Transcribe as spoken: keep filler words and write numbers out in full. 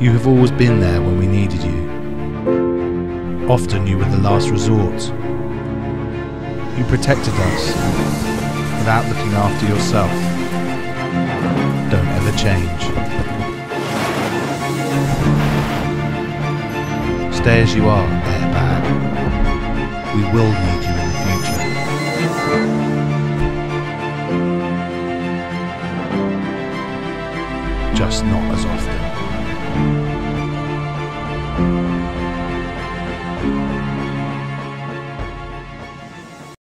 You have always been there when we needed you. Often you were the last resort. You protected us without looking after yourself. Don't ever change. Stay as you are, Airbag. We will need you in the future. Just not as often.